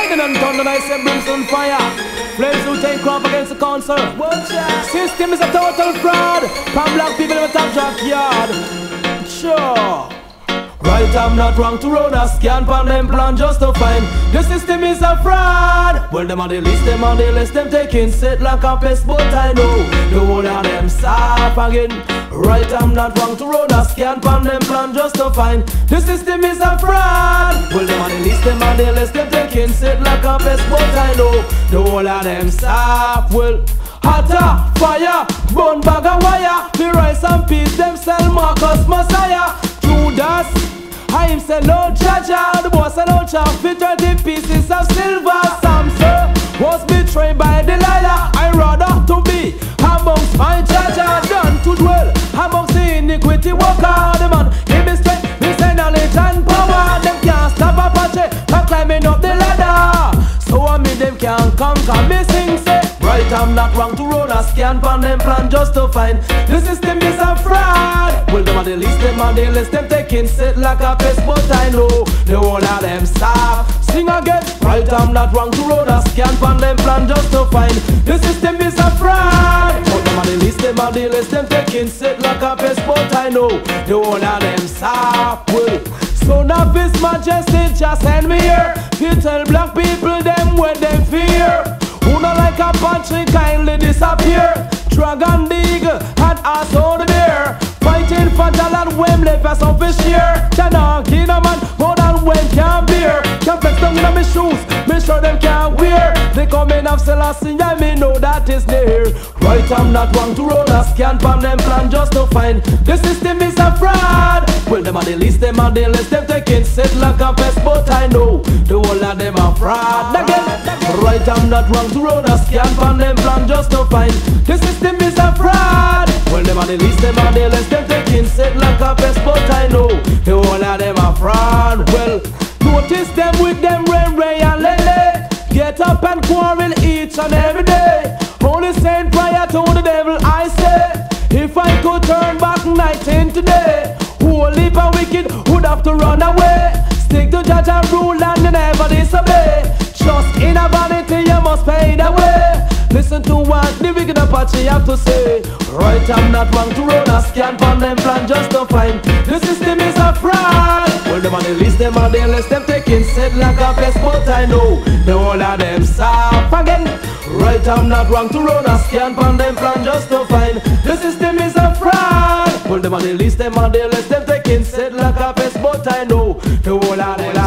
lightning and thunder, I say brimstone fire. Flames who take crop against the council. System is a total fraud. From black people in the top jack yard. Sure. Right, I'm not wrong to run a scan pan them plan just to find the system is a fraud. Well, them on the list, them on the list, them taking set like a pest, but I know the whole of them stop again. Right, I'm not wrong to run a scan pan them plan just to find the system is a fraud. Well, them on the list, them on the list, them taking set like a pest, but I know the whole of them stop. Well, hotter fire, burn bag of wire. The rice and peace, them sell Marcus Messiah. Judas, I him say no Jaja. The boss said no chop for 30 pieces of silver. Samson was betrayed by Delilah. I rather to be amongst my Jaja than to dwell amongst the iniquity worker. The man give me strength, me say knowledge and power. Them can't stop Apache from climbing up the ladder. So I mean them can't conquer me sing say. Right, I'm not wrong to run a scan pan them plan just to find the system is a fraud. Well, them on the list, them on the list, them taking set like a pest, but I know the whole of them stop. Sing again. Right, I'm not wrong to run a scan pan them plan just to find the system is a fraud. But them on the list, them on the list, them taking set like a pest, but I know the whole of them stop. Well, son of His Majesty just send me here. You tell black people them what them fear. Who not like a Apache kindly disappear. Dragon the eagle and also the bear. Fighting for talent when left as of fish here. Chana king a man more than when can't bear. Can't flex down in my shoes, make sure them can't wear. They come in of Selassie, I me know that is near. Right, I'm not wrong to run a scan pan them plan just to find the system is a fraud. Well, them on the list, them on the list, them taking set like a pest, but I know the whole of them are fraud. Again, right, I'm not wrong to run a scan pan them plan just to find the system is a fraud. Well, them on the list, them on the list, them taking set like a pest, but I know the whole of them are fraud. Well, notice them with them Ray and Lele. Get up and quarrel each and every day. Only saying prayer to the devil I say. If I could turn back night into day, who live a wicked would have to run away. Stick to judge and rule and you never disobey. Just in a vanity you must pay the way. Listen to what the wicked Apache have to say. Right, I'm not wrong to run a scan pan them plan just to find the system is a fraud. Well, them on the list, them on the list, them taking set like a pest, but I know the whole of them stop again. Right, I'm not wrong to run a scan pan them plan just to find the system is a fraud. Well, them on the list, them on the list, them taking set like a pest, but I know the whole of them